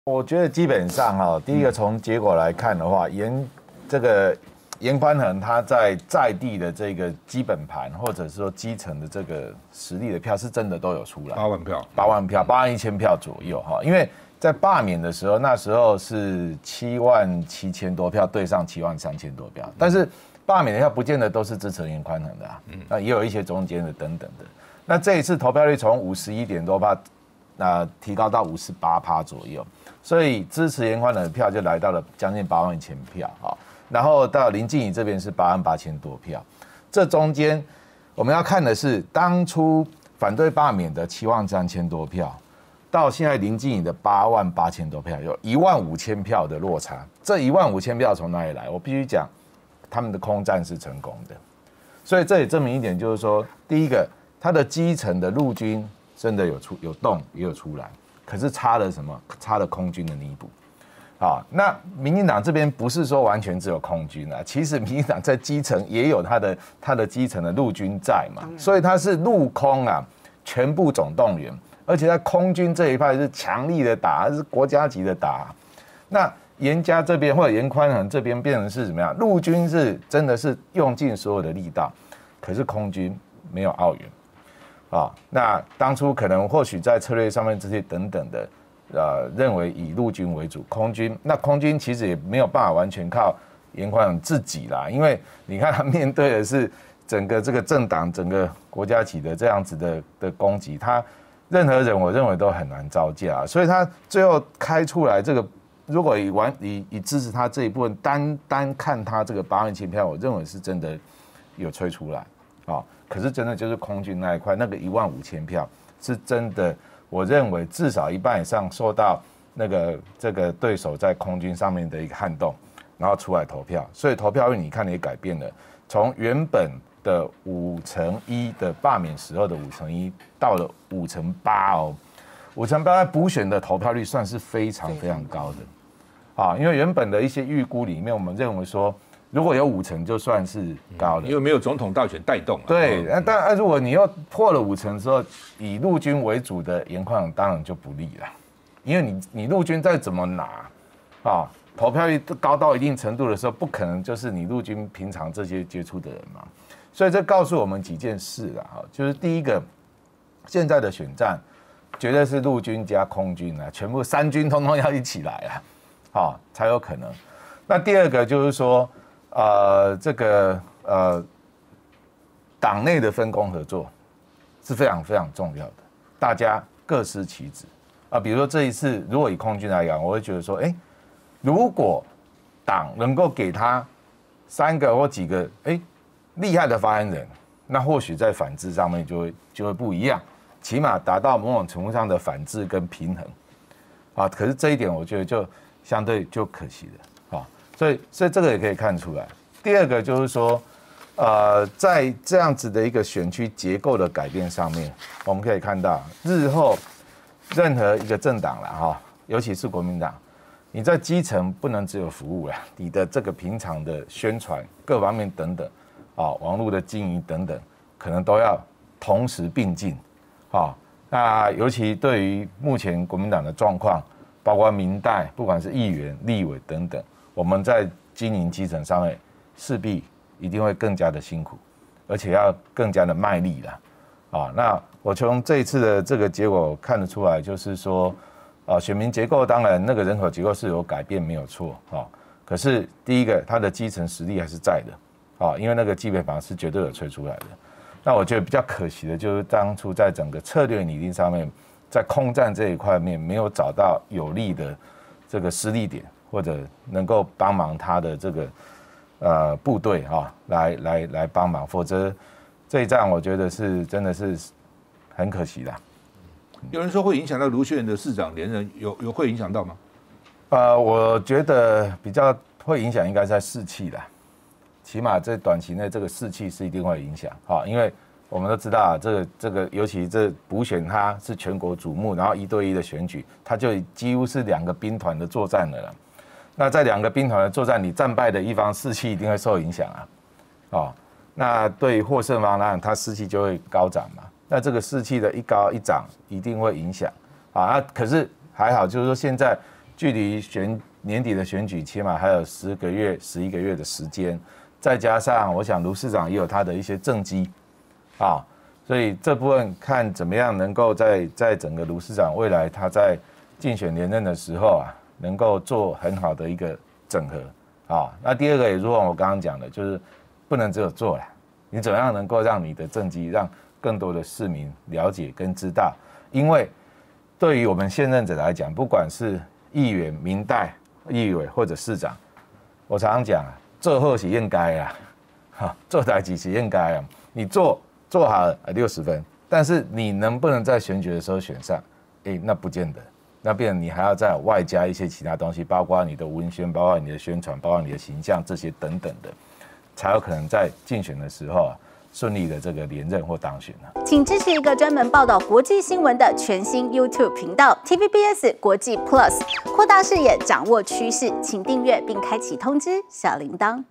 我觉得基本上哈，第一个从结果来看的话，严宽恒他在地的这个基本盘，或者是说基层的这个实力的票，是真的都有出来 8万票 ，81000票左右哈。因为在罢免的时候，那时候是77000多票对上73000多票，但是罢免的票不见得都是支持严宽恒的啊，那也有一些中间的等等的。那这一次投票率从51点多趴，提高到58%左右，所以支持严宽恒的票就来到了将近81000票哈。然后到林静怡这边是88000多票，这中间我们要看的是当初反对罢免的73000多票，到现在林静怡的88000多票，有15000票的落差。这15000票从哪里来？我必须讲，他们的空战是成功的，所以这也证明一点，就是说，第一个，他的基层的陆军真的有动也有出来，可是差了什么？差了空军的弥补。好，那民进党这边不是说完全只有空军啊，其实民进党在基层也有他的基层的陆军在嘛，所以他是陆空啊全部总动员，而且在空军这一派是强力的打，是国家级的打。那严家这边或者严宽恒这边变成是怎么样？陆军是真的是用尽所有的力道，可是空军没有奥援啊。那当初可能或许在策略上面这些等等的。认为以陆军为主，空军其实也没有办法完全靠严宽恒自己啦，因为你看他面对的是整个这个政党、整个国家级的这样子的攻击，他任何人我认为都很难招架，所以他最后开出来这个，如果以支持他这一部分，单看他这个81000票，我认为是真的有吹出来啊，可是真的就是空军那一块，那个15000票是真的。我认为至少一半以上受到这个对手在空军上面的一个撼动，然后出来投票，所以投票率你看也改变了，从原本的1/5的罢免时候的1/5到了8%哦，8%在补选的投票率算是非常非常高的，啊，因为原本的一些预估里面，我们认为说。如果有50%就算是高了， 因为没有总统大选带动。 对，但如果你又破了50%之后，以陆军为主的严宽恒当然就不利了，因为你陆军再怎么拿，投票率高到一定程度的时候，不可能就是你陆军平常这些接触的人嘛，所以这告诉我们几件事啦，就是第一个，现在的选战绝对是陆军加空军啊，全部3军通通要一起来啊，才有可能。那第二个就是说。党内的分工合作是非常非常重要的，大家各司其职啊。比如说这一次，如果以空军来讲，我会觉得说，如果党能够给他3个或几个厉害的发言人，那或许在反制上面就会不一样，起码达到某种程度上的反制跟平衡啊。可是这一点，我觉得就相对就可惜了。所以这个也可以看出来。第二个就是说，在这样子的一个选区结构的改变上面，我们可以看到，日后任何一个政党啦，尤其是国民党，你在基层不能只有服务啦，你的这个平常的宣传各方面等等，网络的经营等等，可能都要同时并进，那尤其对于目前国民党的状况，包括民代，不管是议员、立委等等。我们在经营基层上面，势必一定会更加的辛苦，而且要更加的卖力啦，那我从这一次的这个结果看得出来，就是说，选民结构当然那个人口结构是有改变没有错，可是第一个它的基层实力还是在的，因为那个基本盘是绝对有吹出来的。那我觉得比较可惜的就是当初在整个策略拟定上面，在空战这一块面没有找到有利的这个施力点。或者能够帮忙他的这个部队来帮忙，否则这一仗我觉得是真的是很可惜的。 有人说会影响到卢秀燕的市长连任，有会影响到吗？ 我觉得比较会影响应该在士气啦，起码在短期内这个士气是一定会影响，因为我们都知道这个尤其这补选它是全国瞩目，然后1对1的选举，它就几乎是2个兵团的作战了啦。那在2个兵团的作战，你战败的一方士气一定会受影响那对于获胜方当然他士气就会高涨嘛。那这个士气的一高一涨，一定会影响可是还好，就是说现在距离年底的选举起码还有10个月、11个月的时间，再加上我想卢市长也有他的一些政绩啊，所以这部分看怎么样能够在整个卢市长未来他在竞选连任的时候啊，能够做很好的一个整合啊。那第二个也如同我刚刚讲的，就是不能只有做啦，你怎么样能够让你的政绩让更多的市民了解跟知道？因为对于我们现任者来讲，不管是议员、民代、议委或者市长，我常常讲，做好是应该啊，哈，做代志是应该啊。你做好了60分，但是你能不能在选举的时候选上？那不见得。那变成你还要再外加一些其他东西，包括你的文宣，包括你的宣传，包括你的形象这些等等的，才有可能在竞选的时候顺利的这个连任或当选呢。 请支持一个专门报道国际新闻的全新 YouTube 频道 TVBS 国际 Plus， 扩大视野，掌握趋势，请订阅并开启通知小铃铛。